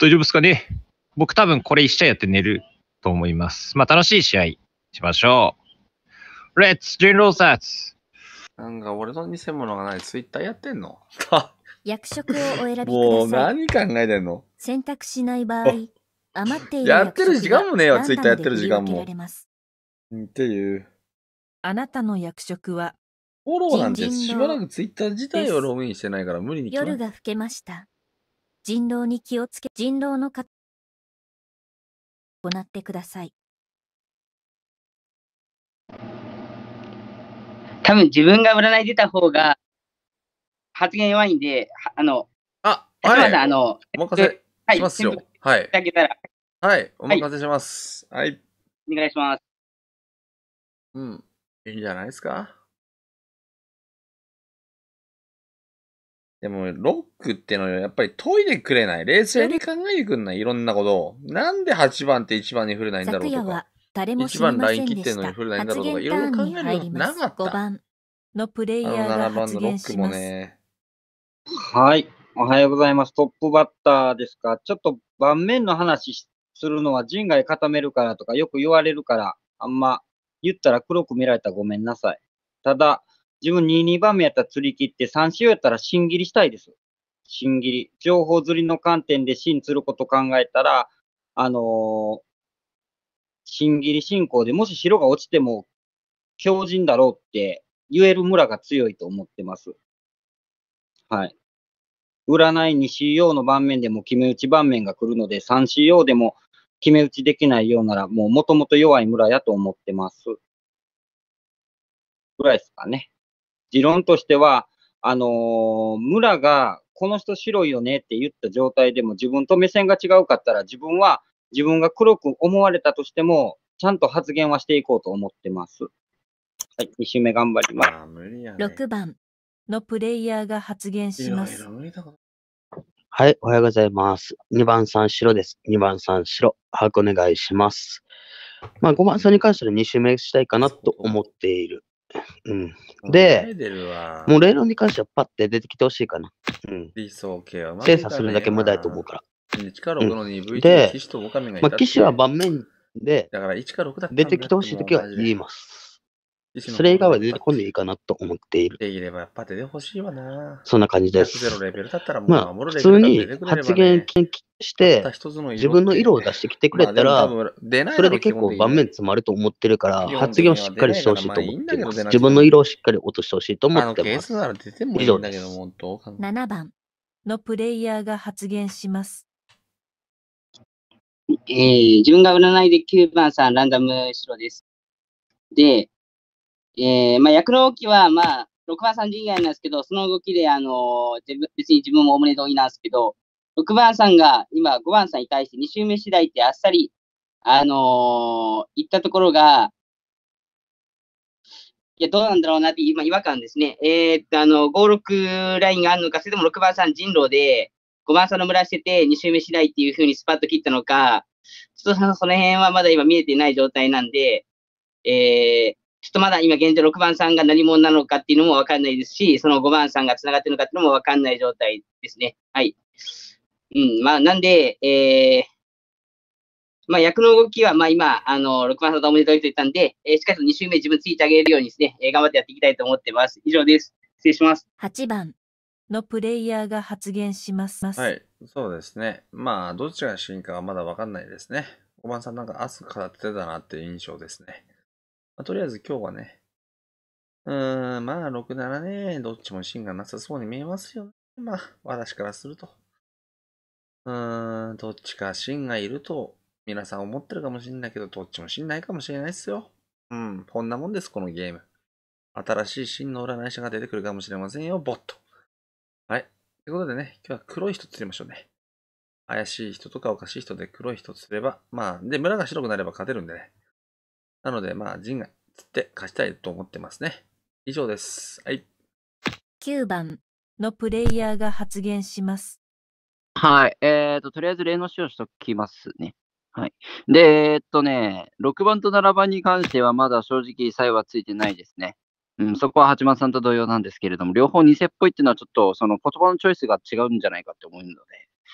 大丈夫ですかね。僕多分これ一試合やって寝ると思います。まあ楽しい試合しましょう。Let's General Stats。 なんか俺の偽物がないツイッターやってんの役職をお選びくもうださい。 何考えてんの選択しない場合、余っているやってる時間もねえよ役職がツイッターやってる時間もランダムで振り分けられます。 っていう。 あなたの役職はフォローなんてしばらくツイッター自体をログインしてないから無理に決まる。 夜が更けました。人狼に気をつけ、人狼の方行ってください。 多分自分が占い出た方が発言弱いんで、 あ、 高はい。 間さん、 お任せはい、 しますよ。 全部はいいた。だけたら、 はい。お任せします。はい。 お願いします。 うん。いいんじゃないですか。でも、ロックってのはやっぱり解いてくれない。冷静に考えてくんない。いろんなことを。なんで8番って1番に振れないんだろうとか昨夜は。誰も 1番知りまライン切ってんせんでした。 のに振れないんだ発ろうとか、いろいろ言ターンに考えるの入ります。 なかった。 5番。 のプレイあのヤーが 7番発のロックも言します。 ね。 はい。おはようございます。トップバッターですか。ちょっと盤面の話するのは陣外固めるからとかよく言われるから、あんま言ったら黒く見られたらごめんなさい。ただ、自分2、2番目やったら釣り切って3、4やったら芯切りしたいです。芯切り。情報釣りの観点で芯釣ること考えたら、芯切り進行でもし白が落ちても強靭だろうって言える村が強いと思ってます。はい。占い 2CO の盤面でも決め打ち盤面が来るので、3CO でも決め打ちできないようなら、もともと弱い村やと思ってます。ぐらいですかね。持論としては、村がこの人白いよねって言った状態でも自分と目線が違うかったら、自分が黒く思われたとしても、ちゃんと発言はしていこうと思ってます。はい、2周目頑張ります。 無理やね。 6番。 のプレイヤーが発言します。 はい、おはようございます。2番さん白です。2番さん白。把握お願いします。まあ、5番さんに関しては2周目したいかなと思っている。うん。で、もう例論に関してはパッて出てきてほしいかな。うん。 理想系は精査するだけ無駄だと思うから。 1か6の 2V で騎士とオカミがいたまあ、 って騎士は盤面でだから1か6だったんだ出てきてほしいときは言います。それ以外は出てこんでいいかなと思っている。 できればやっぱ出てほしいわな。 そんな感じです。 100レベルだったらもうまあ、普通に発言して自分の色を出してきてくれたら、それで結構盤面詰まると思ってるから、発言をしっかりしてほしいと思っています。自分の色をしっかり落としてほしいと思ってます。以上です。 7番。 のプレイヤーが発言します。 自分が占いで9番さんランダム白です。で、まあ、役の動きは、まあ、6番さん以外なんですけど、その動きで、別に自分もお胸同意なんですけど、6番さんが今5番さんに対して2周目次第ってあっさり、言ったところが、いや、どうなんだろうなって今違和感ですね。5、6ラインがあるのか、それとも6番さん人狼で、5番さんの村してて2周目次第っていう風にスパッと切ったのか、ちょっとその辺はまだ今見えてない状態なんで、ちょっとまだ今現状6番さんが何者なのかっていうのもわかんないですし、その5番さんが繋がってるのかっていうのもわかんない状態ですね。はい。まあ、なんで、まあ、役の動きは、まあ今、6番さんとおめでとうと言ったんで、しっかりと2周目自分ついてあげるようにですね、頑張ってやっていきたいと思ってます。以上です。失礼します。 8番。 のプレイヤーが発言します。 はい、そうですね。まあ、どっちが主因かはまだわかんないですね。5番さんなんか明日語ってたなっていう印象ですね。まあ、とりあえず今日はね、まあ、6、7ね、どっちも芯がなさそうに見えますよね。まあ、私からすると。どっちか芯がいると、皆さん思ってるかもしれないけど、どっちも芯ないかもしれないですよ。こんなもんです、このゲーム。新しい芯の占い師が出てくるかもしれませんよ、ボット。はい。ということでね、今日は黒い人釣りましょうね。怪しい人とかおかしい人で黒い人釣れば、まあ、で、村が白くなれば勝てるんでね。なので、まあ、陣が釣って勝ちたいと思ってますね。以上です。はい。 9番。 のプレイヤーが発言します。 はい。とりあえず例の使用しときますね。はい。で、6番と7番に関してはまだ正直差異はついてないですね。そこは8番さんと同様なんですけれども、両方偽っぽいっていうのはちょっとその言葉のチョイスが違うんじゃないかって思うので、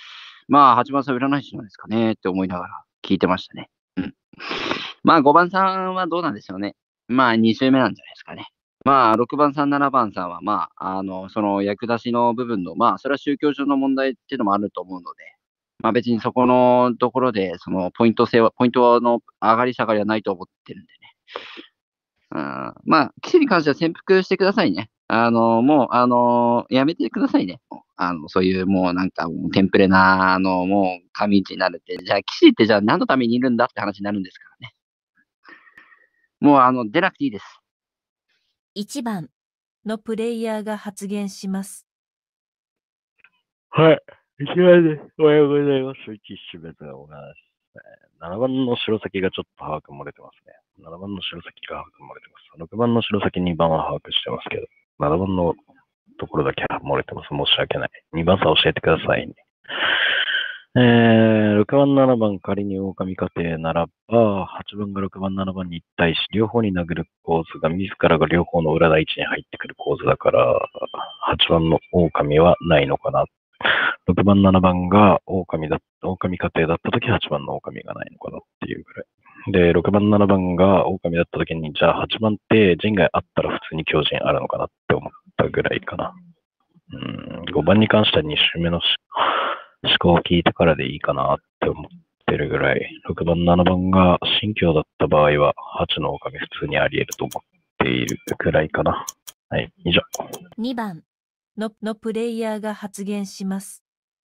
まあ、8番さん占い師なんですかねって思いながら聞いてましたね。うん。まあ、5番さんはどうなんでしょうね。まあ、2周目なんじゃないですかね。まあ、6番さん、7番さんは、まあ、その役出しの部分の、まあ、それは宗教上の問題っていうのもあると思うので、まあ別にそこのところで、そのポイントの上がり下がりはないと思ってるんでね。まあ、騎士に関しては潜伏してくださいね。もう、やめてくださいね。そういう、もうなんか、もうテンプレな、もう、神道になるって。じゃあ、騎士ってじゃあ何のためにいるんだって話になるんですからね。もう、出なくていいです。 1番のプレイヤーが発言します。 はい。1番です。おはようございます。1周目でございます。7番の白崎がちょっと把握漏れてますね。7番の白崎が把握漏れてます。6番の白崎2番は把握してますけど、7番のところだけ漏れてます。申し訳ない。2番差教えてくださいね。6番、7番、仮に狼家庭ならば、8番が6番、7番に対し、両方に殴る構図が、自らが両方の裏台位置に入ってくる構図だから、8番の狼はないのかな。6番、7番が狼家庭だったとき、8番の狼がないのかなっていうぐらい。で、6番、7番が狼だったときに、じゃあ8番って人外あったら普通に強靭あるのかなって思ったぐらいかな。5番に関しては2周目の思考を聞いてからでいいかなって思ってるぐらい。6番、7番が新教だった場合は、8の狼普通にあり得ると思っているぐらいかな。はい、以上。 2番のプレイヤーが発言します。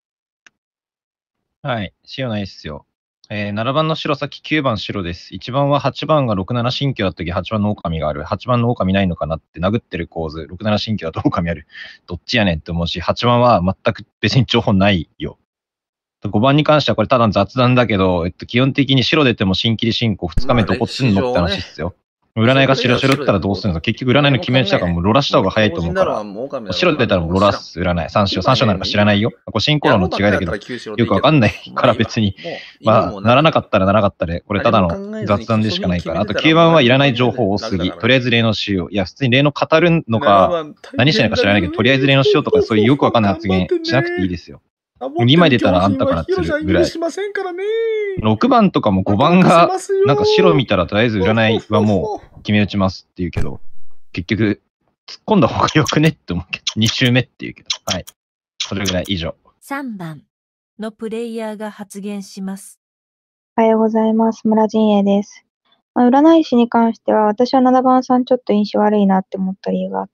はい、塩ないっすよ。7番の白崎、9番白です。1番は8番が6、7新居だった時8番の狼がある。8番の狼ないのかなって殴ってる構図。6、7新居だと狼ある。どっちやねんって思うし、8番は全く別に情報ないよ。5番に関してはこれただの雑談だけど、基本的に白出ても新切り進行2日目どこつんのって話っすよ。占いが白ったらどうするんですか。結局占いの決め打ちだからもうロラした方が早いと思うから。白出たらもうロラす占い。3章なんか知らないよ。これ進行論の違いだけど、よくわかんないから別に。まあ、ならなかったらならなかったで、これただの雑談でしかないから。あと9番はいらない情報多すぎ。とりあえず例のしよう。いや、普通に例の語るのか、何しないか知らないけど、とりあえず例のしようとかそういうよくわかんない発言しなくていいですよ。2枚出たらあんたから釣るぐらい。6番とかも5番が、なんか白見たらとりあえず占いはもう決め打ちますって言うけど、結局、突っ込んだ方がよくねって思うけど、2周目って言うけど、はい。それぐらい以上。 3番のプレイヤーが発言します。 おはようございます。村陣営です。占い師に関しては、私は7番さんちょっと印象悪いなって思った理由があって、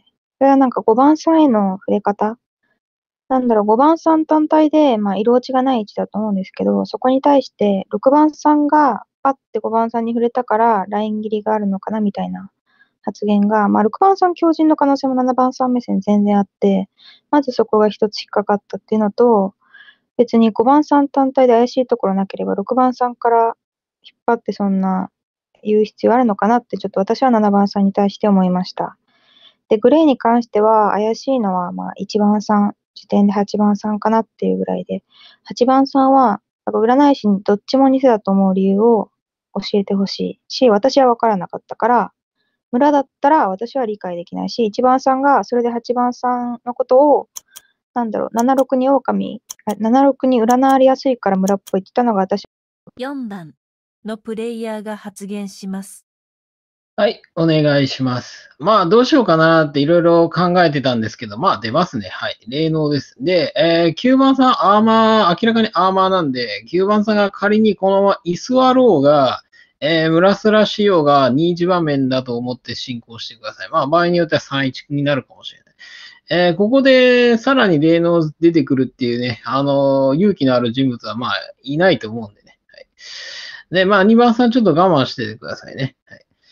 それはなんか5番さんへの触れ方。5番さん単体で、色落ちがない位置だと思うんですけど、そこに対して6番さんがパッて5番さんに触れたからライン切りがあるのかなみたいな発言が、6番さん強靭の可能性も7番さん目線全然あって、まずそこが一つ引っかかったっていうのと、別に5番さん単体で怪しいところなければ6番さんから引っ張ってそんな言う必要あるのかなってちょっと私は7番さんに対して思いました。で、グレーに関しては怪しいのは1番さん、時点で8番さんかなっていうぐらいで、8番さんは占い師にどっちも偽だと思う理由を教えてほしいし、私は分からなかったから、村だったら私は理解できないし、1番さんがそれで8番さんのことを、76に狼、76に占われやすいから村っぽいって言ったのが私。 4番のプレイヤーが発言します。 はい、お願いします。どうしようかなっていろいろ考えてたんですけど、出ますね。はい、霊能です。で、9番さん、明らかにアーマーなんで、9番さんが仮にこのまま居座ろうが、村すらしようが2-1場面だと思って進行してください。場合によっては3-1になるかもしれない。ここでさらに霊能出てくるっていうね、勇気のある人物はいないと思うんでね。はい、で、2番さんちょっと我慢しててくださいね。はい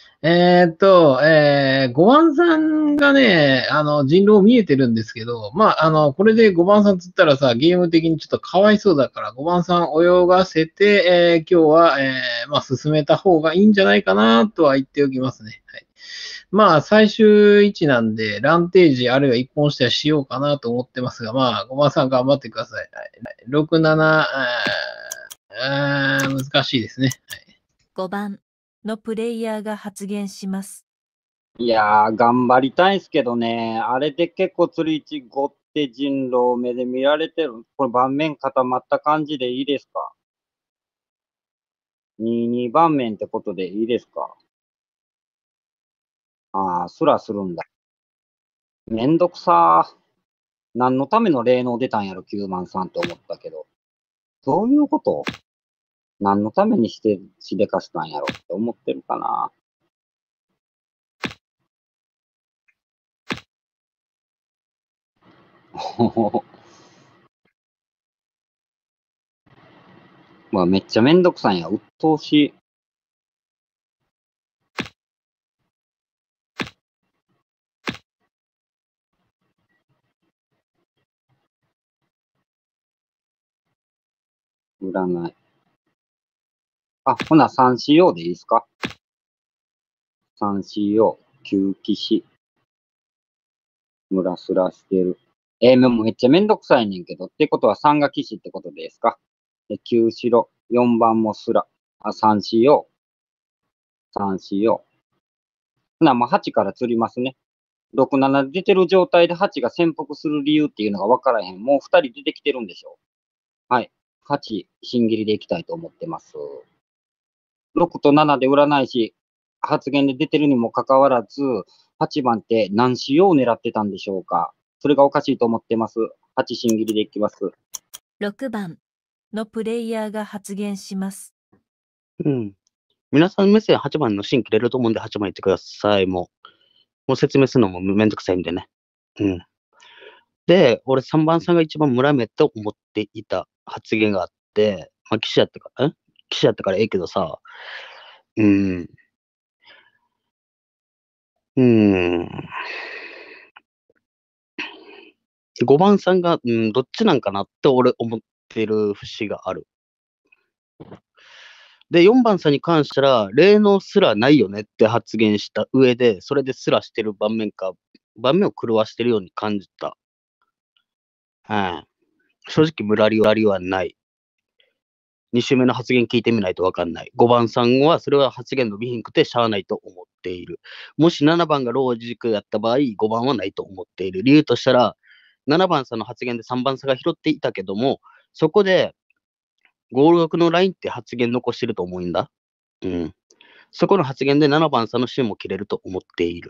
、5番さんがね、人狼見えてるんですけど、これで5番さんつったらさ、ゲーム的にちょっとかわいそうだから、5番さん泳がせて、今日は、進めた方がいいんじゃないかなとは言っておきますね。はい、最終位置なんで、ランテージあるいは一本してはしようかなと思ってますが、5番さん頑張ってください。はい、6、7、難しいですね。はい、 5番のプレイヤーが発言します。 いやー、頑張りたいんすけどね、あれで結構釣り1、5って人狼目で見られてる。これ盤面固まった感じでいいですか？ 2、2盤面ってことでいいですか？ああ、すらするんだ。めんどくさー。何のための霊能出たんやろ、9万3って思ったけど。どういうこと？何のためにしでかしたんやろって思ってるかな。まあめっちゃめんどくさいんや。鬱陶しい。占い。あ、ほな 3CO でいいですか？ 3CO、9騎士。ムラスラしてる。もうめっちゃめんどくさいねんけど。ってことは3が騎士ってことですか？で、9白。4番もスラ。あ、3CO。3CO。ほな、もう8から釣りますね。6、7出てる状態で8が潜伏する理由っていうのが分からへん。もう2人出てきてるんでしょ？はい。8、新切りでいきたいと思ってます。6と7で占い師発言で出てるにもかかわらず、8番って何しよう狙ってたんでしょうか？それがおかしいと思ってます。8新切りでいきます。 6番のプレイヤーが発言します。 うん。皆さん目線8番の芯切れると思うんで8番言ってください。もう説明するのもめんどくさいんでね。うん。で、俺3番さんが一番村目と思っていた発言があって、まあ、騎士やったからええけどさ、5番さんが、どっちなんかなって俺思ってる節がある。で、4番さんに関したら、霊能すらないよねって発言した上で、それですらしてる盤面を狂わしてるように感じた。正直、ムラリはない。2週目の発言聞いてみないと分かんない。5番さんはそれは発言伸びひんくてしゃあないと思っている。もし7番がロージックやった場合、5番はないと思っている。理由としたら、7番さんの発言で3番さんが拾っていたけども、そこで5、6のラインって発言残してると思うんだ。そこの発言で7番さんの芯も切れると思っている。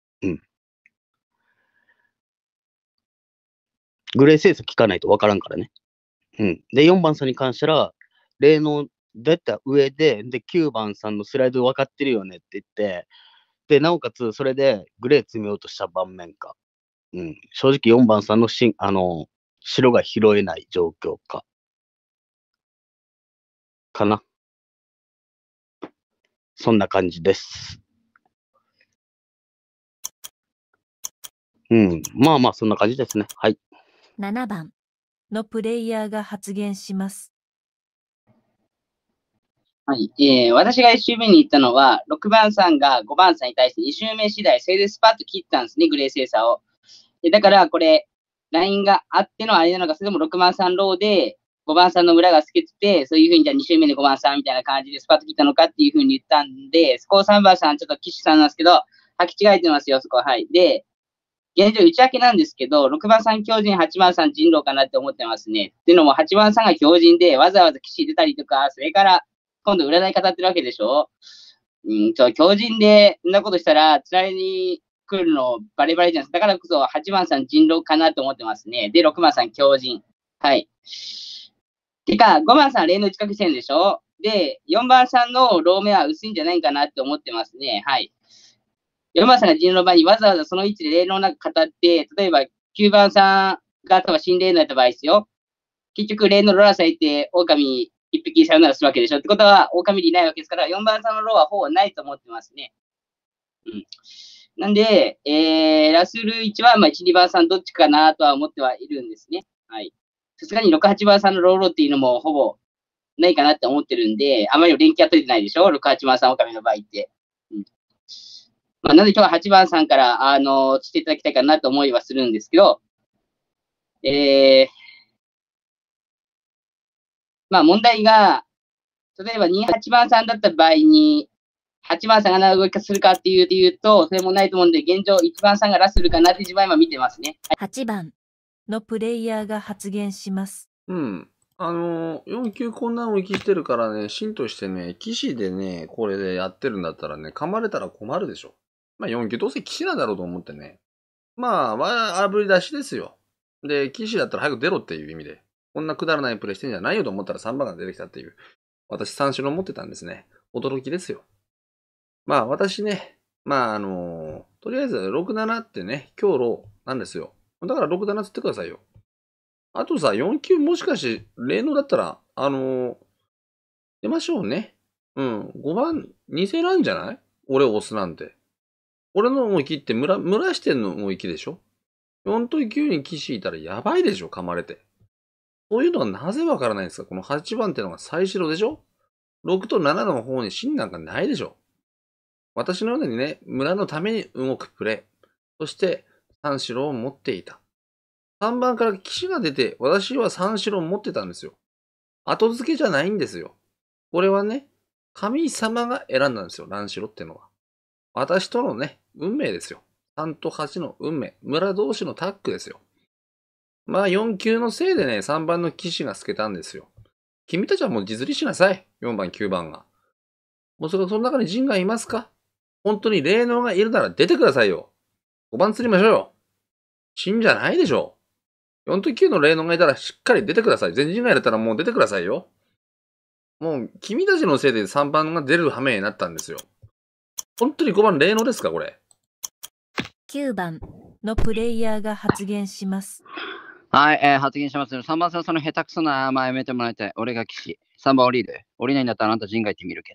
グレーセース聞かないと分からんからね。で、4番さんに関したら、例の出た上で、9番さんのスライド分かってるよねって言って、で、なおかつ、それでグレー詰めようとした盤面か。正直4番さんの白が拾えない状況かな。そんな感じです。まあまあ、そんな感じですね。はい。 7番のプレイヤーが発言します。 はい。私が1周目に行ったのは、6番さんが5番さんに対して2周目次第、それでスパッと切ったんですね、グレー精査を。だから、これ、ラインがあってのあれなのか、それとも6番さんローで、5番さんの裏が透けてて、そういうふうにじゃあ2周目で5番さんみたいな感じでスパッと切ったのかっていうふうに言ったんで、そこを3番さん、ちょっと岸さんなんですけど、履き違えてますよ、そこは。はい。で、現状、内訳なんですけど、6番さん強靭、8番さん人狼かなって思ってますね。っていうのも、8番さんが強靭で、わざわざ騎士出たりとか、それから、今度占い語ってるわけでしょ。強靭で、そんなことしたら、つられに来るのバレバレじゃないですか。だからこそ、8番さん人狼かなと思ってますね。で、6番さん強靭。はい。てか、5番さん霊の近くしてるんでしょ。で、4番さんのロー目は薄いんじゃないかなって思ってますね。はい。4番さんが人狼の場合にわざわざその位置で霊能なんか語って、例えば9番さんが多分心霊能やった場合ですよ。結局霊のローラーさんいて、狼一匹さよならするわけでしょ。ってことは、狼でいないわけですから、4番さんのローはほぼないと思ってますね。なんで、ラスル1は、1、2番さんどっちかなとは思ってはいるんですね。はい。さすがに6、8番さんのローローっていうのもほぼないかなって思ってるんで、あまり連携は取れてないでしょ。6、8番さん狼の場合って。なので今日は8番さんから、していただきたいかなと思いはするんですけど、問題が、例えば2、8番さんだった場合に、8番さんが何動きするかっていうと、それもないと思うんで、現状1番さんがラスするかなって自分は今見てますね。 8番のプレイヤーが発言します。 4級こんなの生きてるからね、シンとしてね、騎士でね、これでやってるんだったらね、噛まれたら困るでしょ。4級どうせ騎士なんだろうと思ってね。あぶり出しですよ。で、騎士だったら早く出ろっていう意味で、こんなくだらないプレイしてんじゃないよと思ったら3番が出てきたっていう。私3種類持ってたんですね。驚きですよ。私ね、とりあえず6、7ってね、強労なんですよ。だから6、7つってくださいよ。あとさ、4級もしかして、霊能だったら、出ましょうね。5番、偽なんじゃない俺押すなんて。俺の思い切って蒸らしてんの思い切でしょ ?4 と9に騎士いたらやばいでしょ噛まれて。そういうのがなぜわからないんですかこの8番ってのが最白でしょ ?6 と7の方に芯なんかないでしょ私のようにね、村のために動くプレイ。そして、3白を持っていた。3番から騎士が出て、私は3白を持ってたんですよ。後付けじゃないんですよ。これはね、神様が選んだんですよ、乱白ってのは。私とのね、運命ですよ。3と8の運命。村同士のタッグですよ。4級のせいでね、3番の騎士が透けたんですよ。君たちはもう自釣りしなさい。4番、9番が。もうその中に陣がいますか本当に霊能がいるなら出てくださいよ。5番釣りましょうよ。真じゃないでしょ。4と9の霊能がいたらしっかり出てください。全人がいたらもう出てくださいよ。もう君たちのせいで3番が出る羽目になったんですよ。本当に5番霊能ですかこれ。 9番のプレイヤーが発言します。 はい、発言します。3番さん、その下手くそなやめてもらいたい。俺が騎士。3番降りる。降りないんだったらあなた陣外行ってみるけ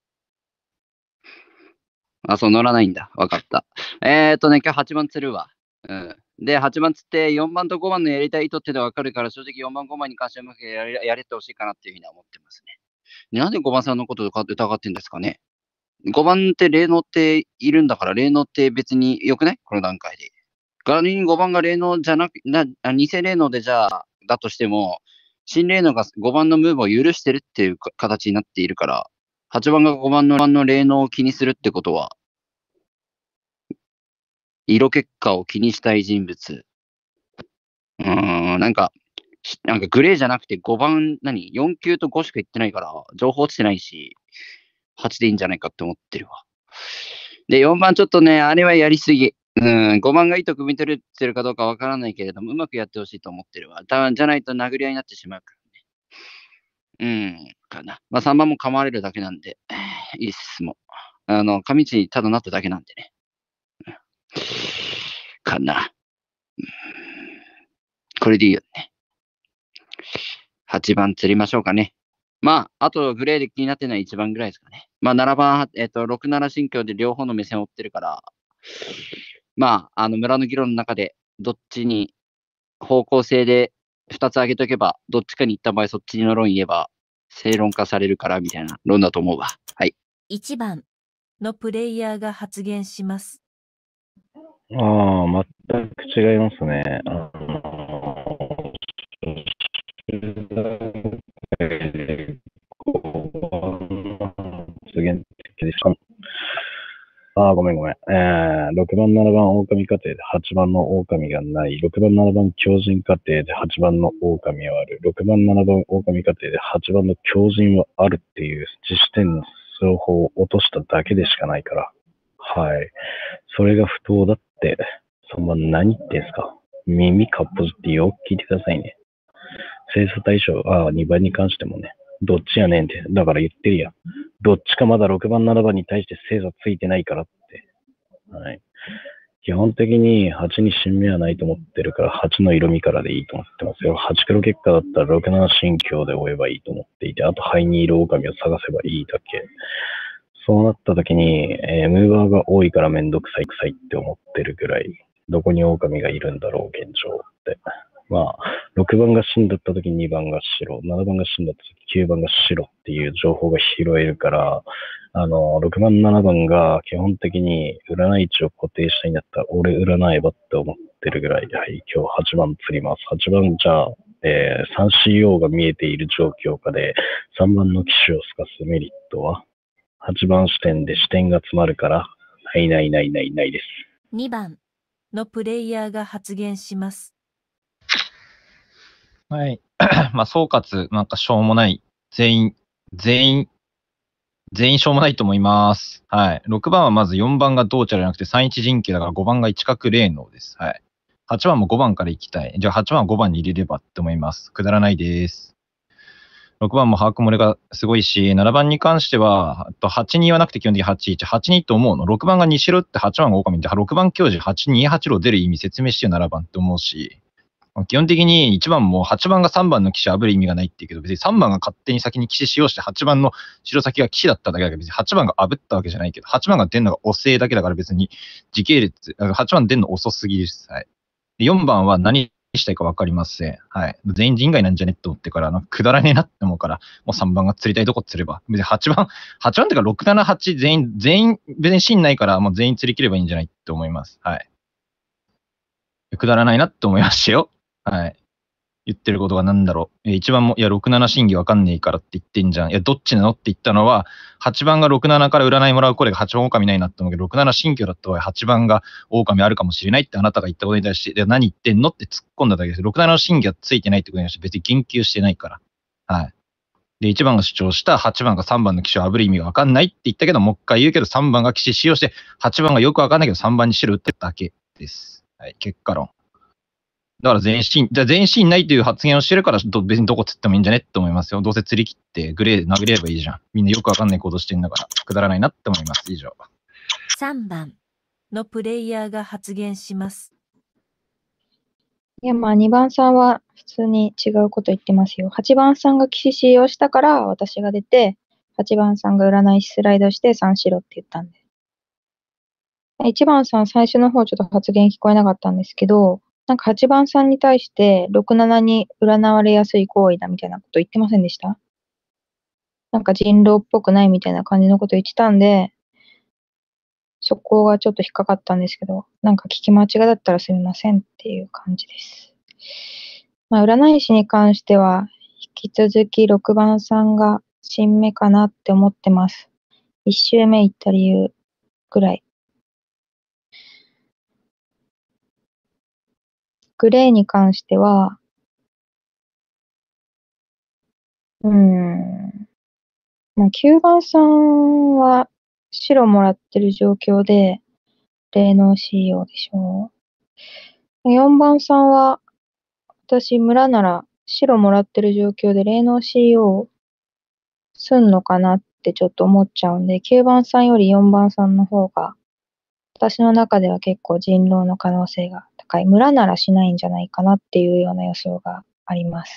ど。そう、乗らないんだ。わかった。今日8番釣るわ。で、8番釣って4番と5番のやりたい意図ってのはわかるから、正直4番5番に関してはうまくやれてほしいかなっていうふうには思ってますね。なんで5番さんのことを疑ってんですかね。5番って霊能っているんだから、霊能って別に良くないこの段階で。仮に5番が霊能じゃなく、偽霊能でじゃあ、だとしても、新霊能が5番のムーブを許してるっていう形になっているから、8番が5番の霊能を気にするってことは、色結果を気にしたい人物。なんかグレーじゃなくて5番、4級と5しか言ってないから、情報落ちてないし、8でいいんじゃないかって思ってるわ。で、4番ちょっとね、あれはやりすぎ。5番がいいと汲み取れてるかどうかわからないけれども、うまくやってほしいと思ってるわ。じゃないと殴り合いになってしまうからね。かな。3番も構われるだけなんで、いいっす、もう。上地にただなっただけなんでね。かな。これでいいよね。8番釣りましょうかね。あとグレーで気になってるのは1番ぐらいですかね。7番、6、7心境で両方の目線を追ってるから、村の議論の中で、どっちに方向性で2つ上げとけば、どっちかに行った場合、そっちの論言えば、正論化されるから、みたいな論だと思うわ。はい。 1番のプレイヤーが発言します。 全く違いますね。ごめん。6番、7番、狼過程で8番の狼がない。6番、7番、強靭過程で8番の狼はある。6番、7番、狼過程で8番の強靭はあるっていう自主点の情報を落としただけでしかないから。はい。それが不当だって、3番何言ってんすか。耳かっぽじってよく聞いてくださいね。精査対象、2番に関してもね。どっちやねんって。だから言ってるやん。どっちかまだ6番、7番に対して精査ついてないからって。はい。基本的に8に新芽はないと思ってるから、8の色味からでいいと思ってますよ。8黒結果だったら6、7心境で追えばいいと思っていて、あと灰に色狼を探せばいいだけ。そうなった時に、ムーバーが多いからめんどくさいって思ってるぐらい、どこに狼がいるんだろう、現状って。6番が死んだった時に2番が白、7番が死んだ時9番が白っていう情報が拾えるから、6番、7番が基本的に占い値を固定したいんだったら、俺占えばって思ってるぐらいで、はい、今日8番釣ります。8番じゃあ、3CO が見えている状況下で、3番の機種を透かすメリットは、8番視点で視点が詰まるから、ないです。 2番のプレイヤーが発言します。 はい。まあ、総括、なんかしょうもない。全員しょうもないと思います。はい。6番はまず4番が同茶じゃなくて3-1陣形だから5番が1角霊能です。はい。8番も5番から行きたい。じゃあ8番は5番に入れればって思います。くだらないです。6番も把握漏れがすごいし、7番に関しては、8-2はなくて基本的に8-1、8-2と思うの。6番が西ロって8番が狼って、6番教授8-2、8路出る意味説明してよ7番って思うし、基本的に1番も8番が3番の騎士炙る意味がないっていうけど、別に3番が勝手に先に騎士使用して8番の白先が騎士だっただけだけど、別に8番が炙ったわけじゃないけど、8番が出るのが遅いだけだから別に時系列、8番出るの遅すぎです。はい。4番は何したいか分かりません。はい。全員人外なんじゃねって思ってから、くだらねえなって思うから、もう3番が釣りたいとこ釣れば。別に8番ってか6、7、8全員、別に芯ないから、もう全員釣り切ればいいんじゃないって思います。はい。くだらないなって思いましたよ。はい。言ってることがなんだろう。1番も、いや、6、7審議わかんねえからって言ってんじゃん。いや、どっちなのって言ったのは、8番が6、7から占いもらうこれが8番狼ないなって思うけど、6、7新居だった場合、8番が狼あるかもしれないってあなたが言ったことに対して、で何言ってんのって突っ込んだだけです。6、7の審議はついてないってことに対して別に言及してないから。はい。で、1番が主張した8番が3番の騎士を炙る意味がわかんないって言ったけど、もう一回言うけど、3番が騎士使用して、8番がよくわかんないけど、3番に白打ってだけです。はい、結果論。だから全身ないという発言をしてるから、別にどこ釣ってもいいんじゃねって思いますよ。どうせ釣り切ってグレー殴れればいいじゃん。みんなよくわかんないことしてんだから、くだらないなって思います。以上。 3番のプレイヤーが発言します。 いや、まあ2番さんは普通に違うこと言ってますよ。8番さんが騎士使用したから私が出て、8番さんが占いスライドして3しろって言ったんで。1番さん最初の方ちょっと発言聞こえなかったんですけど、なんか8番さんに対して6、7に占われやすい行為だみたいなこと言ってませんでした？なんか人狼っぽくないみたいな感じのこと言ってたんで、そこがちょっと引っかかったんですけど、なんか聞き間違いだったらすみませんっていう感じです。まあ、占い師に関しては、引き続き6番さんが新目かなって思ってます。1周目行った理由ぐらい。グレーに関しては、まあ、9番さんは白もらってる状況で、霊能 CEO でしょう。4番さんは、私、村なら白もらってる状況で霊能 CEO すんのかなってちょっと思っちゃうんで、9番さんより4番さんの方が、私の中では結構人狼の可能性が高い。村ならしないんじゃないかなっていうような予想があります。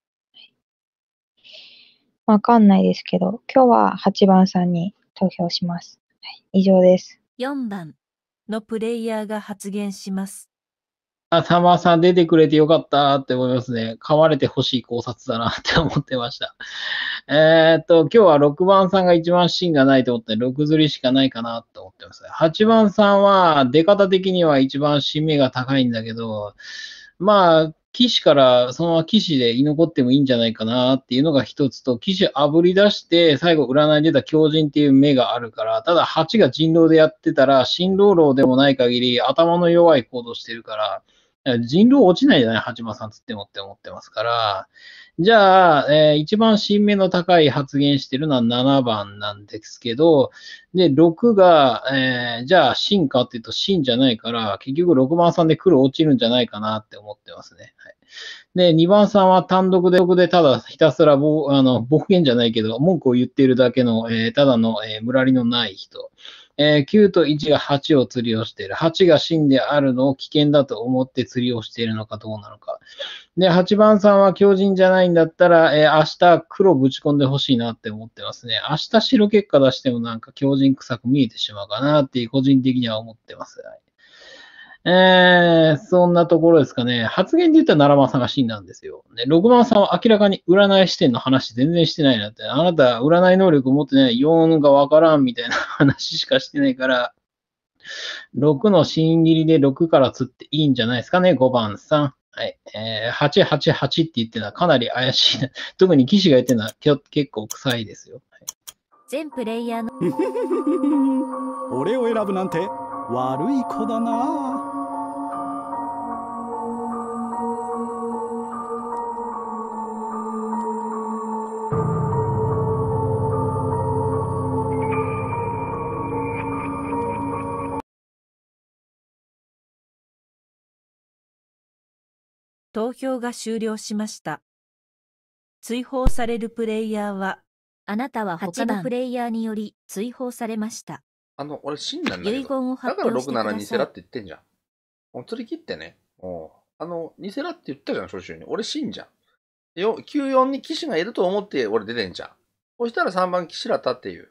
わかんないですけど、今日は8番さんに投票します。はい、以上です。 4番のプレイヤーが発言します。 3番さん出てくれてよかったって思いますね。噛まれてほしい考察だなって思ってました。今日は6番さんが一番芯がないと思って、6釣りしかないかなと思ってます。8番さんは出方的には一番芯目が高いんだけど、まあ、騎士からそのまま騎士で居残ってもいいんじゃないかなっていうのが一つと、騎士炙り出して最後占い出た狂人っていう目があるから、ただ8が人狼でやってたら、新老老でもない限り頭の弱い行動してるから、人狼落ちないじゃない ?8 番さんつってもって思ってますから、じゃあ、一番新目の高い発言してるのは7番なんですけど、で、6が、じゃあ、真かっていうと真じゃないから、結局6番さんで黒落ちるんじゃないかなって思ってますね。はい、で、2番さんは単独でただひたすら暴言じゃないけど、文句を言っているだけの、ただの、むらりのない人。9と1が8を釣りをしている。8が真であるのを危険だと思って釣りをしているのかどうなのか。で、8番さんは強靭じゃないんだったら、明日黒ぶち込んでほしいなって思ってますね。明日白結果出してもなんか強靭臭く見えてしまうかなって個人的には思ってます。そんなところですかね。発言で言ったら7番さんが真なんですよ。ね、6番さんは明らかに占い視点の話全然してないなって。あなた占い能力持ってない4がわからんみたいな話しかしてないから、6の真切りで6から釣っていいんじゃないですかね、5番さん。はい。888って言ってるのはかなり怪しいな。特に騎士が言ってるのは結構臭いですよ。はい、 全プレイヤーの俺を選ぶなんて悪い子だな。 投票が終了しました。追放されるプレイヤーは、 あなたは他のプレイヤーにより追放されました。 俺死んだんだけ遺ど。 言を発だから表してくだ 67偽ラっさい。 て言ってんじゃん。もう釣り切ってね。偽ラって言ったじゃん、初週に。俺死んじゃん。94に騎士がいると思って俺出てんじゃん。そしたら3番騎士だったっていう。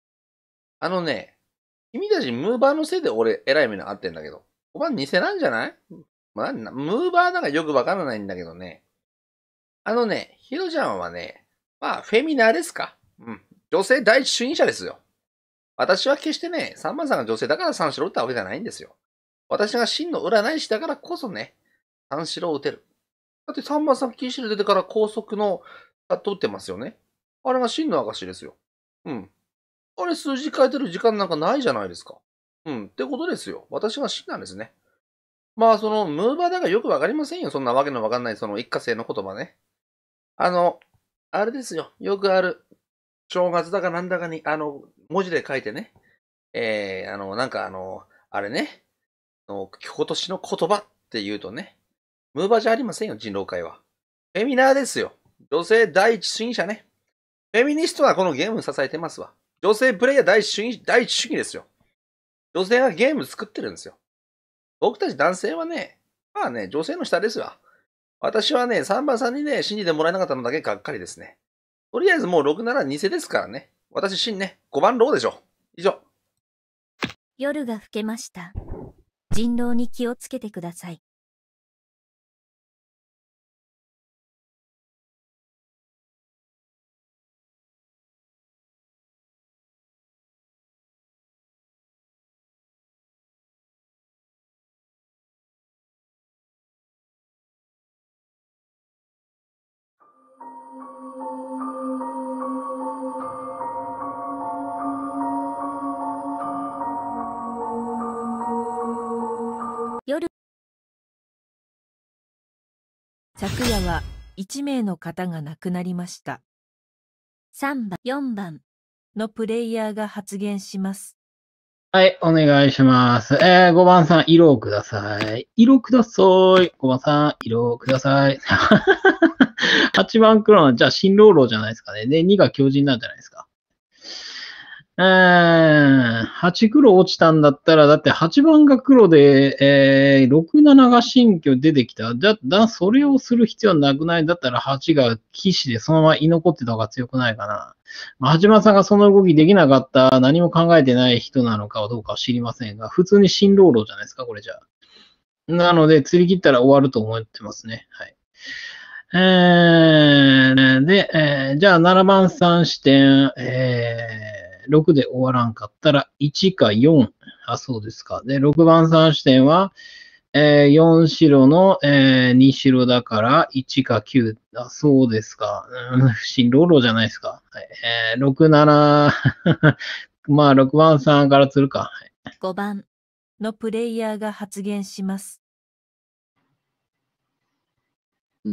君たちムーバーのせいで俺偉い目に遭ってんだけど。5番偽なんじゃない？ムーバーなんかよくわからないんだけどね。ヒロちゃんはね、まあ、フェミナーですか。うん。女性第一主義者ですよ。私は決してね、3番さんが女性だから3白打ったわけじゃないんですよ。私が真の占い師だからこそね、3白を打てる。だって3番さんキーシル出てから高速のカット打ってますよね。あれが真の証ですよ。うん。あれ数字変えてる時間なんかないじゃないですか。うん。ってことですよ。私が真なんですね。まあ、その、ムーバーだからよくわかりませんよ。そんなわけのわかんない、その一過性の言葉ね。あれですよ。よくある、正月だかなんだかに、文字で書いてね。あれね。今年の言葉って言うとね。ムーバーじゃありませんよ、人狼会は。フェミナーですよ。女性第一主義者ね。フェミニストはこのゲームを支えてますわ。女性プレイヤー第一主義ですよ。女性がゲーム作ってるんですよ。僕たち男性はね、まあね、女性の下ですわ。私はね、3番さんにね、信じてもらえなかったのだけがっかりですね。とりあえずもう6なら偽ですからね。私真ね、5番ローでしょ。以上。 夜が更けました。人狼に気をつけてください。夜昨夜は1名の方が亡くなりました。 3番、4番のプレイヤーが発言します。 はい、お願いします。5番さん、色をください。色ください。5番さん、色をください。8番黒の、じゃあ、新ローローじゃないですかね。で、2が強靭なんじゃないですか。8黒落ちたんだったら、だって8番が黒で、6、7が新居出てきた。それをする必要なくない？だったら8が騎士でそのまま居残ってた方が強くないかな。8番さんがその動きできなかった、何も考えてない人なのかどうかは知りませんが、普通に新ローローじゃないですか、これじゃあ。なので、釣り切ったら終わると思ってますね。はい。で、じゃあ7番さん視点、6で終わらんかったら1か4。そうですか。で、6番さん視点は、4白の、2白だから1か9。そうですか。新ローローじゃないですか。はい6、7、まあ6番さんから釣るか。 5番のプレイヤーが発言します。 うん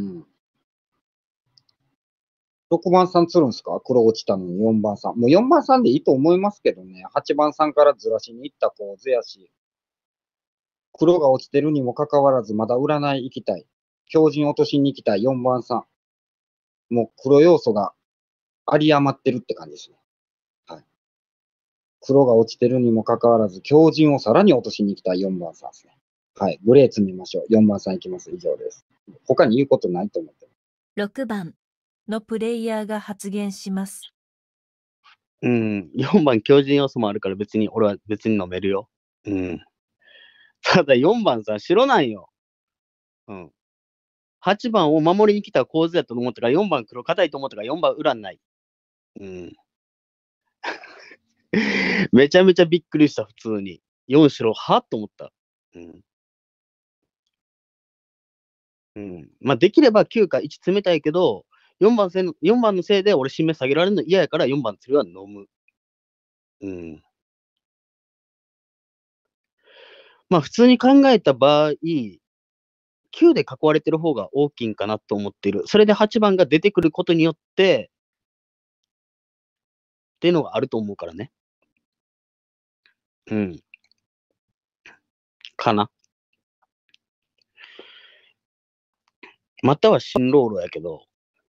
。6番さん釣るんですか？黒落ちたのに4番さん。もう4番さんでいいと思いますけどね。8番さんからずらしに行った構図やし。黒が落ちてるにもかかわらず、まだ占い行きたい。強靭落としに行きたい4番さん。もう黒要素が有り余ってるって感じですね。はい。黒が落ちてるにもかかわらず、強靭をさらに落としに行きたい4番さんですね。はい。グレー積みましょう。4番さん行きます。以上です。他に言うことないと思ってます。6番のプレイヤーが発言します。 4番強靭要素もあるから俺は別に飲めるよ。ただ4番さ、白なんよ。8番を守りに来た構図やと思ったから、4番黒硬いと思ったから、4番裏ない。めちゃめちゃびっくりした、普通に。4白、はと思った。まあ、できれば9か1詰めたいけど、4番のせいで俺指名下げられるの嫌やから4番釣りは飲む。まあ普通に考えた場合、9で囲われてる方が大きいんかなと思っている。それで8番が出てくることによって、っていうのがあると思うからね。かな。 または新ローロやけど、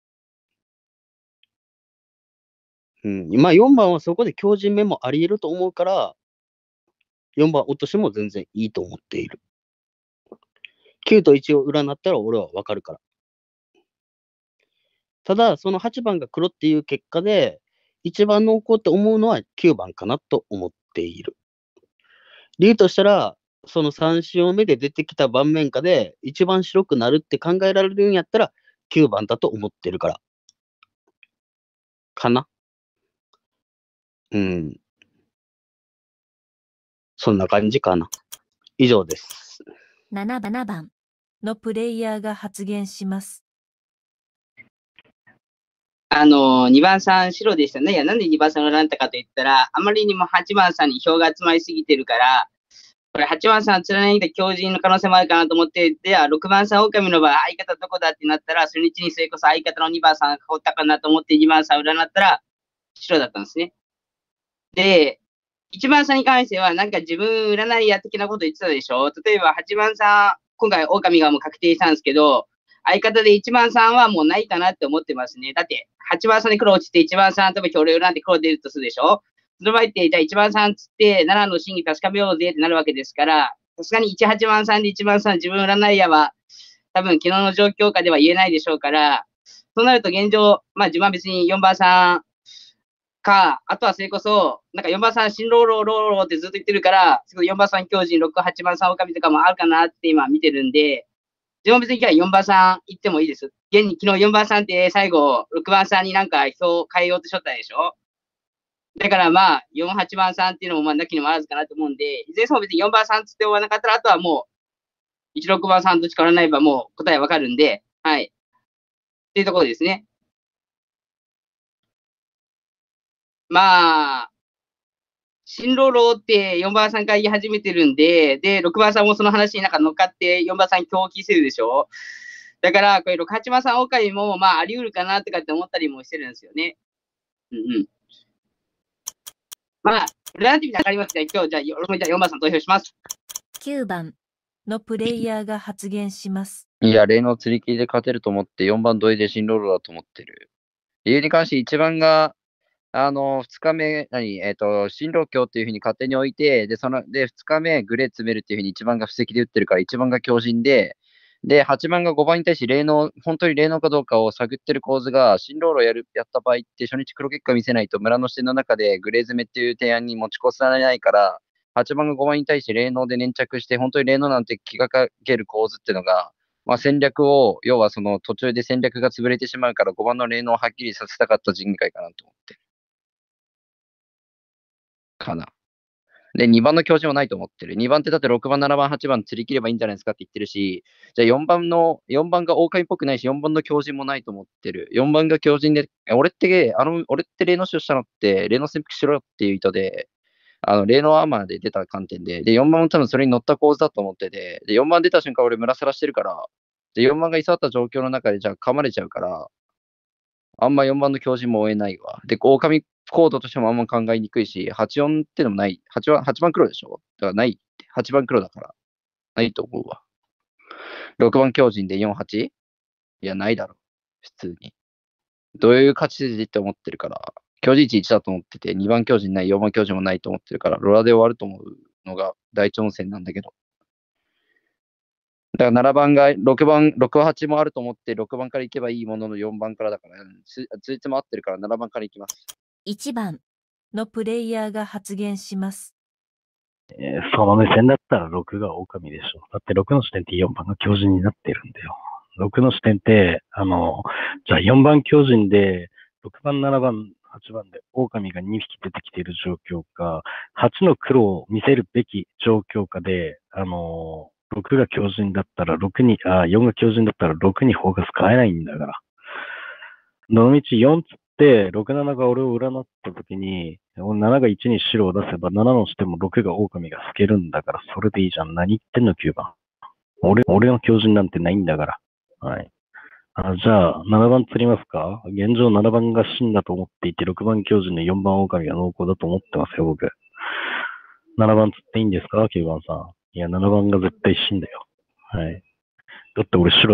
今4番はそこで強靭目もあり得ると思うから、4番落としても全然いいと思っている。9と1を占ったら俺はわかるから。ただ、その8番が黒っていう結果で、一番濃厚って思うのは9番かなと思っている。理由としたら、その3潮目で出てきた盤面下で一番白くなるって考えられるんやったら9番だと思ってるから。かな。そんな感じかな。以上です。 7番のプレイヤーが発言します。 2番さん白でしたね。いや、なんで2番さんを選んだかと言ったら、あまりにも8番さんに票が集まりすぎてるから、これ8番さん貫いた強靭の可能性もあるかなと思って、では6番さん狼の場合、相方どこだってなったら、初日にそれこそ相方の2番さんが変わったかなと思って2番さんを占ったら、白だったんですね。で、1番さんに関しては、なんか自分占いや的なこと言ってたでしょ。例えば8番さん、今回狼がもう確定したんですけど、相方で1番さんはもうないかなって思ってますね。だって、8番さんに黒落ちて1番さん、例えば今日俺占って黒出るとするでしょ。その場合って、じゃあ1番さんつって7の真偽確かめようぜってなるわけですから、さすがに18番さんで1番さん自分占いやは、多分昨日の状況下では言えないでしょうから、そうなると現状、自分は別に4番さんか、あとはそれこそ、なんか4番さん、新ローローローローってずっと言ってるから、4番さん強靭、6、8番さん狼とかもあるかなって今見てるんで、自分は別に4番さん行ってもいいです。現に昨日4番さんって最後、6番さんになんか票変えようとしとったでしょ。だから4、8番さんっていうのもなきにもあらずかなと思うんで、いずれにしても別に4番さんつって終わらなかったら、あとはもう、1、6番さんとしか占えばもう答えわかるんで、はい。っていうところですね。新ローローって4番さんから言い始めてるんで、で、6番さんもその話になんか乗っかって4番さん狂気してるでしょ。だから、これ6、8番さん狼もあり得るかなとかって思ったりもしてるんですよね。占ってみて分かりますね。今日、じゃあ、俺もじゃあ4番さん投票します。 9番のプレイヤーが発言します。 いや、例の釣り切りで勝てると思って、4番土井で新ロールだと思ってる。理由に関して1番が、2日目、新郎今日っていうふうに勝手に置いて、で、2日目、グレー詰めるっていうふうに1番が布石で打ってるから、1番が強靭で、で、8番が5番に対して本当に霊能かどうかを探ってる構図が、新ロールやった場合って、初日黒結果見せないと、村の視点の中でグレー詰めっていう提案に持ち越されないから、8番が5番に対して霊能で粘着して、本当に霊能なんて気がかける構図っていうのが、戦略を、要はその途中で戦略が潰れてしまうから、5番の霊能をはっきりさせたかった人会かなと思って。かな。で、2番の教授もないと思ってる。2番ってだって6番、7番、8番釣り切ればいいんじゃないですかって言ってるし、じゃあ4番が狼っぽくないし、4番の強靭もないと思ってる。4番が強靭で、俺って霊能使用したのって、霊能潜伏しろっていう意図で、霊能アーマーで出た観点で、で、4番も多分それに乗った構図だと思ってて、で、4番出た瞬間俺村さらしてるから、で、4番が居座った状況の中でじゃあ噛まれちゃうから、あんま4番の強靭も追えないわ。で、狼コードとしてもあんま考えにくいし、84ってのもない。8番黒でしょ。だからないって。8番黒だから。ないと思うわ。6番強靭で 48? いや、ないだろ。普通に。どういう勝ち筋って思ってるから、強靭値1だと思ってて、2番強靭ない、4番強靭もないと思ってるから、ロラで終わると思うのが第一温泉なんだけど。だから7番が、6番、6、8もあると思って、6番から行けばいいものの4番からだから、ついつも合ってるから7番から行きます。 1番のプレイヤーが発言します。 その目線だったら6が狼でしょ。だって6の視点って4番が強靭になってるんだよ。6の視点って、じゃあ4番強靭で、6番、7番、8番で狼が2匹出てきている状況か、8の黒を見せるべき状況下で、6が強靭だったら4が強靭だったら6にフォーカス変えないんだから。どのみち4つって、6、7が俺を占ったときに、7が1に白を出せば、7のしても6が狼が透けるんだから、それでいいじゃん。何言ってんの、9番。俺の強靭なんてないんだから。はい。じゃあ、7番釣りますか？現状7番が真だと思っていて、6番強靭で4番狼が濃厚だと思ってますよ、僕。7番釣っていいんですか？ 9 番さん。いや、7番が絶対真だよ。はい。だって俺白だもん。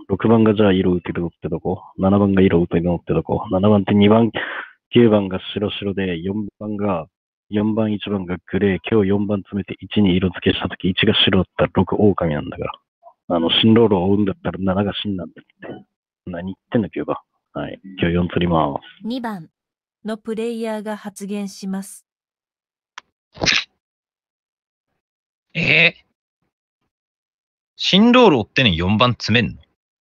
6番がじゃあ色打てるのってとこ、7番が色打てるのってとこ、7番って2番、9番が白白で、4番、1番がグレー、今日4番詰めて1に色付けしたとき、1が白だったら6狼なんだから。新ロールを追うんだったら7が真なんだって。何言ってんだ9番。はい。今日4釣ります。 2番のプレイヤーが発言します。 新ロール追ってね4番詰めん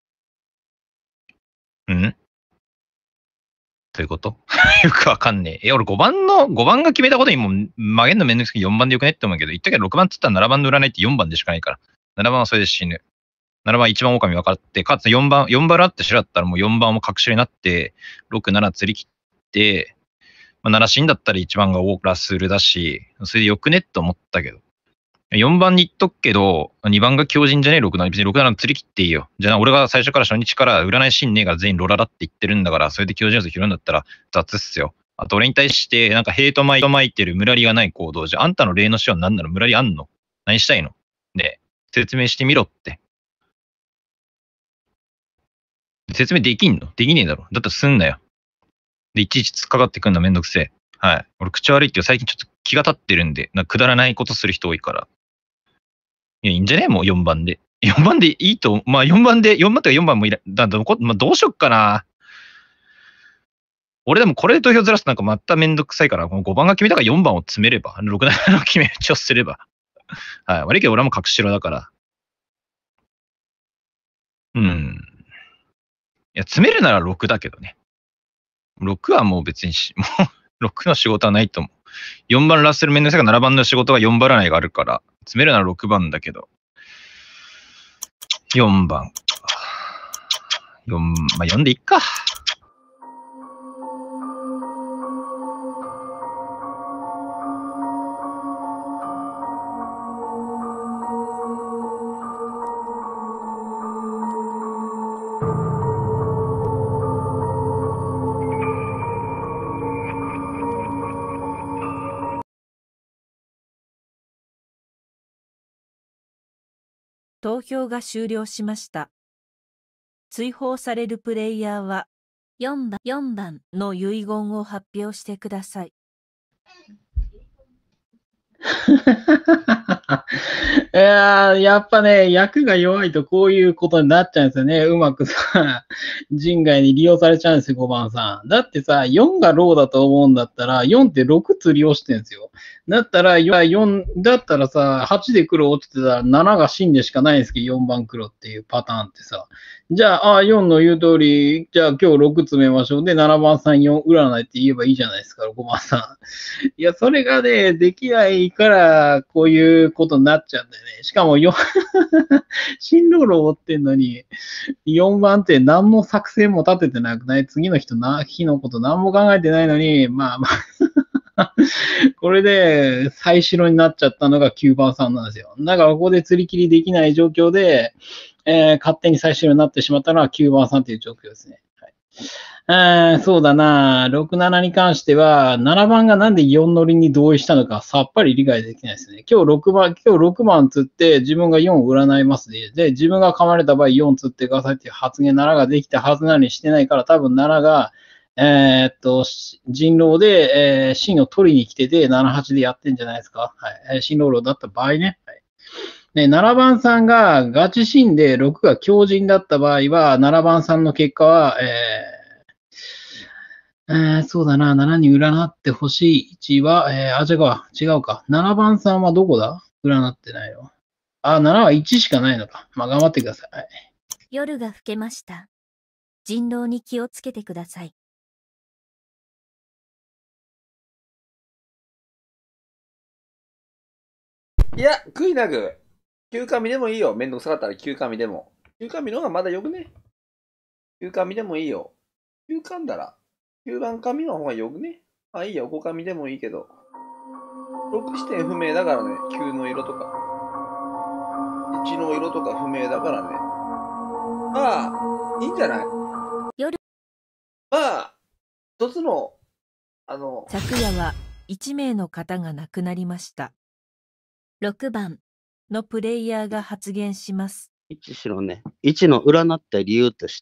の？ん？どういうことよくわかんねえ。俺5番が決めたことにもう曲げんのめんどくさくて4番でよくねって思うけど、言ったけど6番っつったら7番の占いって4番でしかないから。7番はそれで死ぬ。7番1番狼分かって、かつ4番あって白だったらもう4番も隠しになって、6、7釣り切って、7死んだったら1番がオーラスルだし、それでよくねって思ったけど。4番に言っとくけど、2番が強靭じゃねえ、6、7。別に6、7釣り切っていいよ。じゃあ俺が最初から初日から占い死んねえが全員ロラだって言ってるんだから、それで強靭要素拾うんだったら雑っすよ。あと俺に対して、なんかヘイト巻いてるムラリがない行動じゃ、あんたの霊の死は何なの？ムラリあんの？何したいの？ねえ、説明してみろって。説明できんの？できねえだろ。だったらすんなよ。で、いちいち突っかかってくんのめんどくせえ。はい。俺口悪いって最近ちょっと気が立ってるんで、くだらないことする人多いから。いや、いいんじゃねえもう4番で。4番でいいと、まあ4番とか4番もいら、どうしよっかな。俺でもこれで投票ずらすとなんかまためんどくさいから、この5番が決めたから4番を詰めれば、6、7の決め打ちをすれば。はい。悪いけど俺はもう隠しろだから。いや、詰めるなら6だけどね。6はもう別にもう6の仕事はないと思う。4番ラッセルめんどくさいが7番の仕事は4番占いがあるから、詰めるなら6番だけど。4番。まあ4でいっか。 投票が終了しました。追放されるプレイヤーは4番の遺言を発表してください。 いややっぱね、役が弱いとこういうことになっちゃうんですよね。うまくさ、人外に利用されちゃうんですよ、5番さん。だってさ、4がローだと思うんだったら、4って6釣りをしてるんですよ。だったら、だったらさ、8で黒落ちてたら7が真でしかないんですけど、4番黒っていうパターンってさ。じゃあ、4の言う通り、じゃあ今日6詰めましょう。で、7番さん4占いって言えばいいじゃないですか、5番さん。いや、それがね、できないから、こういうことになっちゃうんだよね。しかも新ロールを追ってんのに、4番って何の作戦も立ててなくない？次の日のこと何も考えてないのに、まあまあこれで再白になっちゃったのが9番さんなんですよ。だからここで釣り切りできない状況で、勝手に再白になってしまったのは9番さんという状況ですね。そうだな。6、7に関しては、7番がなんで4乗りに同意したのかさっぱり理解できないですね。今日6番釣って自分が4を占いますね。で、自分が噛まれた場合4釣ってくださいっていう発言7ができたはずなのにしてないから、多分7が、人狼で、芯を取りに来てて、7、8でやってんじゃないですか。はい。新狼だった場合ね。はい。で、7番さんがガチ芯で6が強靭だった場合は、7番さんの結果は、そうだな、7に占ってほしい位置は、違うか。7番さんはどこだ？占ってないの。7は1しかないのか。まあ、頑張ってください。はい、 夜が更けました。人狼に気をつけてください。 いや、悔いなく。休紙でもいいよ。めんどくさかったら休紙でも。休紙の方がまだよくね。休紙でもいいよ。休紙だら。9番紙の方がよくね。あ、いいよ。5紙でもいいけど。6視点不明だからね。9の色とか。1の色とか不明だからね。まあ、いいんじゃない？ 夜。 まあ、一つの、 昨夜は1名の方が亡くなりました。 6番のプレイヤーが発言します。 1白ね。1の占った理由として、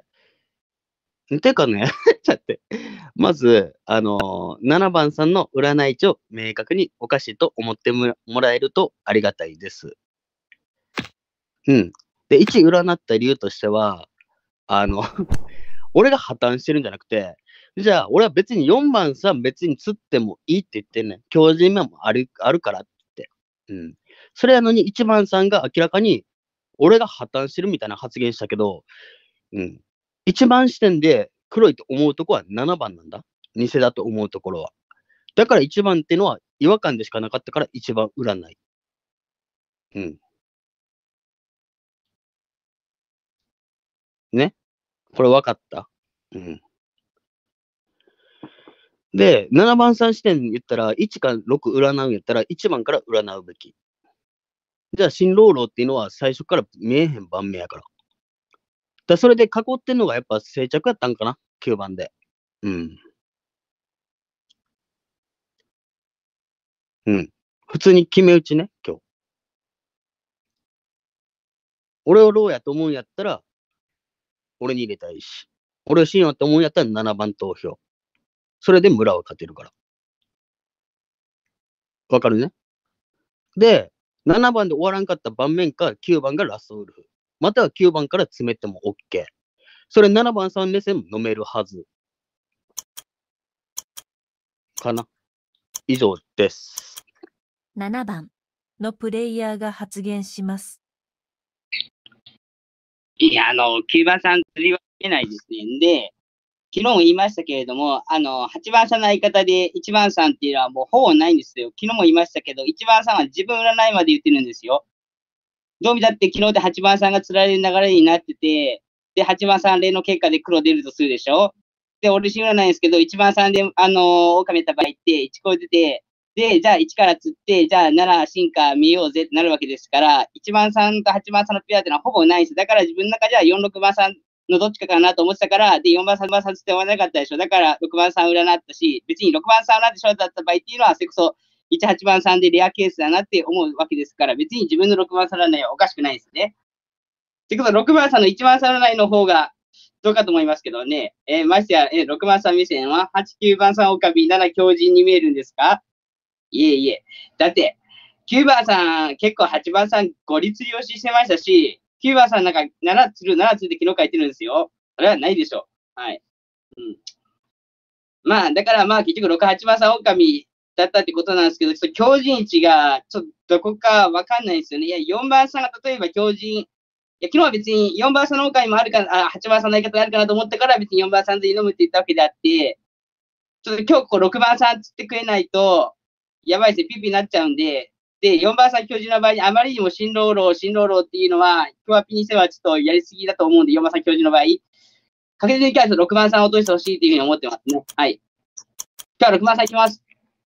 てかね、だって、まず、7番さんの占い値を明確におかしいと思ってもらえるとありがたいです。うん。で、1占った理由としては、俺が破綻してるんじゃなくて、じゃあ、俺は別に4番さん別に釣ってもいいって言ってんねん。強靭面もあるからって言って。うん。それやのに1番さんが明らかに、俺が破綻してるみたいな発言したけど、うん。1番視点で黒いと思うとこは7番なんだ。偽だと思うところは。だから1番っていうのは違和感でしかなかったから1番占い。うん。ね。これ分かった？うん。で、7番さん視点言ったら、1か6占うんやったら、1番から占うべき。じゃあ、新郎々っていうのは最初から見えへん番目やから。それで囲ってんのがやっぱ静着やったんかな ?9 番で。うん。うん。普通に決め打ちね、今日。俺をローやと思うんやったら、俺に入れたいし。俺を真やと思うんやったら7番投票。それで村は勝てるから。わかるね？で、7番で終わらんかった盤面か9番がラストウルフ。または9番から詰めても OK。それ7番さん目線も飲めるはず。かな。以上です。 7番のプレイヤーが発言します。 いや、9番さん釣りは見えないですね。で、昨日も言いましたけれども、8番さんの相方で1番さんっていうのはもうほぼないんですよ。昨日も言いましたけど、1番さんは自分占いまで言ってるんですよ。どう見たって昨日で8番さんが釣られる流れになってて、で、8番さん例の結果で黒出るとするでしょ。で、俺信占いですけど、1番さんで、狼やった場合って1個出て、で、じゃあ1から釣って、じゃあ7進化見ようぜってなるわけですから、1番さんと8番さんのペアってのはほぼないんです。だから自分の中では4、6番さんのどっちかかなと思ってたから、で、4番さん、3番さんって思わなかったでしょ。だから6番さん占ったし、別に6番さん占ってショートだった場合っていうのは、それこそ1、8番さんでレアケースだなって思うわけですから、別に自分の6番さん占いはおかしくないですね。ってことは6番さんの1番さん占いの方がどうかと思いますけどね。ましてや、6番さん目線は8、9番さん狼、7強靭に見えるんですか？いえいえ。だって、9番さん結構8番さんゴリ釣り押ししてましたし、9番さんなんか7釣るって昨日書いてるんですよ。それはないでしょう。はい。うん。まあ、だからまあ結局6、8番さん狼だったってことなんですけど、ちょっと強靭値がちょっとどこかわかんないですよね。いや、4番さんが例えば強靭、いや、昨日は別に4番さんの狼もあるか、8番さんの相方あるかなと思ったから別に4番さんで飲むって言ったわけであって、ちょっと今日こう6番さん釣ってくれないと、やばいですね、ピピになっちゃうんで、で、4番さん教授の場合にあまりにも新郎郎っていうのは、今日はピにせはちょっとやりすぎだと思うんで、4番さん教授の場合、確実に今日は6番さんを落としてほしいというふうに思ってますね。はい。今日は6番さんいきます。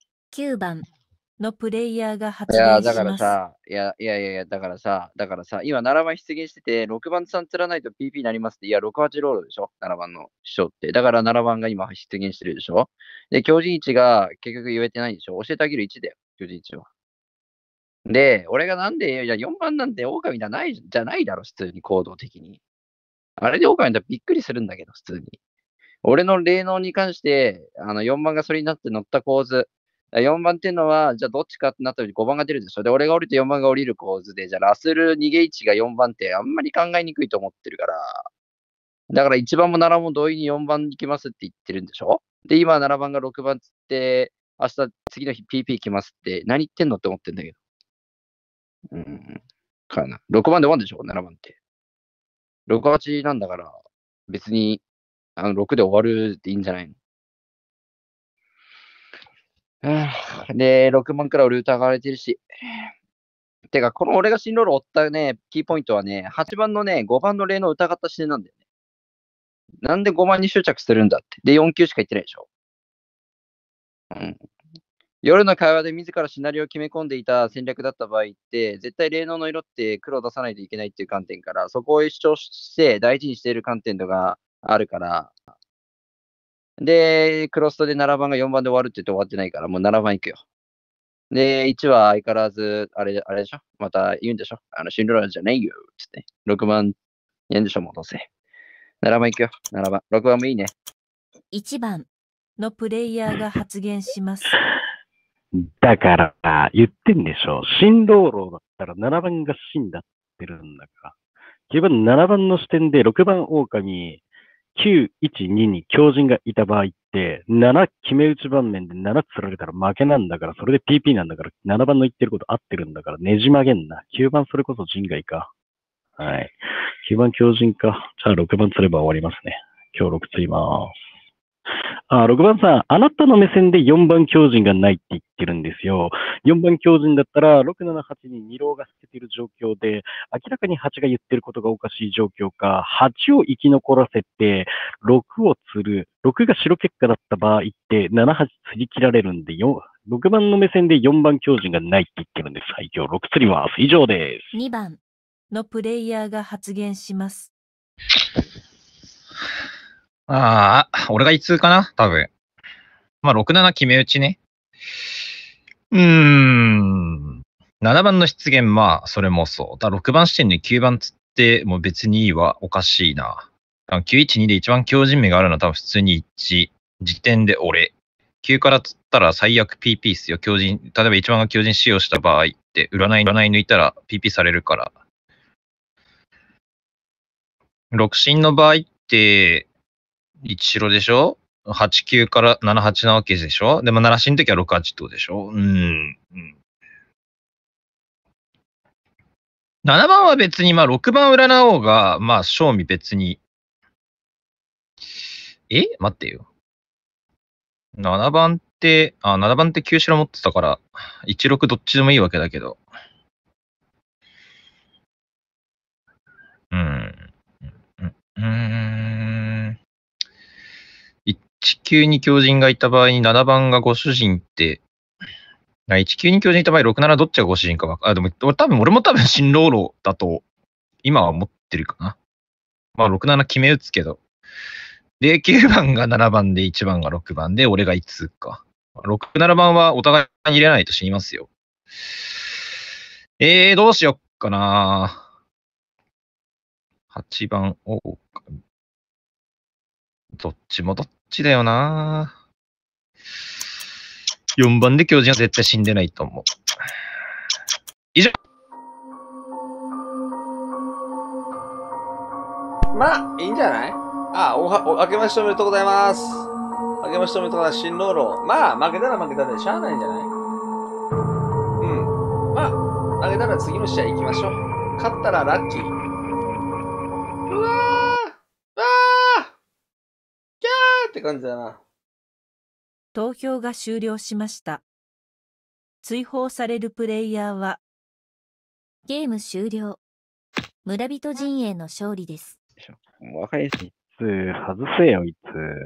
9番のプレイヤーが発いや、 言しだからます。 さ、だからさ、今7番出現してて、6番さん釣らないと PP になりますって、いや、68ロールでしょ ?7 番の師匠って。だから7番が今出現してるでしょ。で、強靭位置が結局言えてないでしょ。教えてあげる位置だよ、強靭位置は。で、俺がなんで、いや、4番なんて狼じゃないだろ、普通に行動的に。あれで狼だったらびっくりするんだけど、普通に。俺の霊能に関して、4番がそれになって乗った構図。4番っていうのは、じゃあどっちかってなった時5番が出るでしょ。で、俺が降りて4番が降りる構図で、じゃあラスル逃げ位置が4番ってあんまり考えにくいと思ってるから。だから1番も7番も同意に4番行きますって言ってるんでしょ。で、今7番が6番つって、明日、次の日 PP 来ますって、何言ってんのって思ってんだけど。かな。6番で終わんでしょ ?7 番って。6、8なんだから、別に、6で終わるっていいんじゃないの。で、6番から俺疑われてるし。てか、この俺が新ロールを追ったね、キーポイントはね、8番のね、5番の例の疑った視点なんだよね。なんで5番に執着するんだって。で、4球しか言ってないでしょ。夜の会話で自らシナリオを決め込んでいた戦略だった場合って、絶対霊能の色って黒を出さないといけないっていう観点から、そこを主張して大事にしている観点とかあるから、で、クロストで7番が4番で終わるって言って終わってないから、もう7番行くよ。 で、1は相変わらず、あれでしょまた言うんでしょ進路じゃないよつって。6番やんでしょ戻せ。7番行くよ。7番。6番もいいね。 1番のプレイヤーが発言します。 だから、言ってんでしょ。新老老だったら7番が真だってるんだから。9番、7番の視点で6番狼、9、1、2に強靭がいた場合って、7決め打ち盤面で7釣られたら負けなんだから、それで PP なんだから、7番の言ってること合ってるんだから、ねじ曲げんな。9番それこそ人外か。はい。9番強靭か。じゃあ6番釣れば終わりますね。今日6釣ります。6番さん、あなたの目線で4番強靭がないって言ってるんですよ。4番強靭だったら、6、7、8に2浪が捨ててる状況で、明らかに8が言ってることがおかしい状況か、8を生き残らせて、6を釣る、6が白結果だった場合って、7、8釣り切られるんで、6番の目線で4番強靭がないって言ってるんです。はい、今日6釣ります。以上です。 2番のプレイヤーが発言します。 俺が胃痛かな多分。まあ、6、7決め打ちね。7番の出現、まあ、それもそう。だ6番視点で9番つって、もう別にいいわ。おかしいな。912で一番強靭目があるのは多分普通に1。時点で俺。9からつったら最悪 PP っすよ。強靭。例えば1番が強靭使用した場合って、占い抜いたら PP されるから。6進の場合って、1白でしょ ?8、9から7、8なわけでしょでも7進の時は6、8ってことでしょ7番は別に、まあ6番占おうが、まあ正味別に。待ってよ。7番って、7番って9白持ってたから、1、6どっちでもいいわけだけど。1、9に強靭がいた場合に7番がご主人って、1、9に強靭いた場合、6、7どっちがご主人かでも、俺も多分新老老だと、今は思ってるかな。まあ、6、7決め打つけど。で、9番が7番で、1番が6番で、俺が5つか。6、7番はお互いに入れないと死にますよ。どうしよっかな。8番、どっちもどっちだよな。4番で強靭は絶対死んでないと思う。以上。 まあ、いいんじゃない？明けましておめでとうございます。明けましておめでとうございます。新老老。まあ、負けたら負けたでしゃあないんじゃない？まあ、負けたら次の試合行きましょう。勝ったらラッキー。うわーキャーって感じだな。 投票が終了しました。追放されるプレイヤーは、 ゲーム終了。村人陣営の勝利です。 わかりやすい。 外せよ、いつ。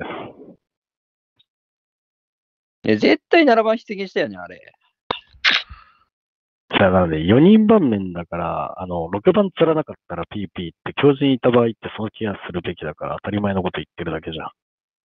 絶対7番出現したよね、あれ。 なので、4人盤面だから、6番釣らなかったら PP って強靭いた場合ってその気がするべきだから、当たり前のこと言ってるだけじゃん。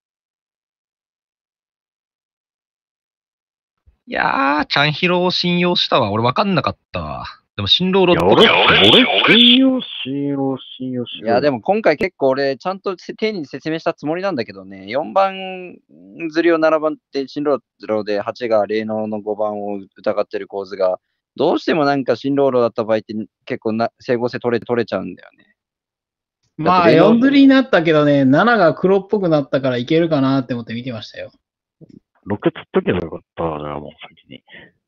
いやー、チャンヒロを信用したわ。俺分かんなかったわ。でも、新郎ロット。 俺信用。 いや、でも今回結構俺、ちゃんと丁寧に説明したつもりなんだけどね、4番釣りを7番って新郎ロで、8が霊能の5番を疑ってる構図が、どうしてもなんか新郎ロだった場合って結構整合性取れちゃうんだよね。 まあ、4釣りになったけどね、7が黒っぽくなったからいけるかなって思って見てましたよ。 6釣っとけばよかったな、もう先に。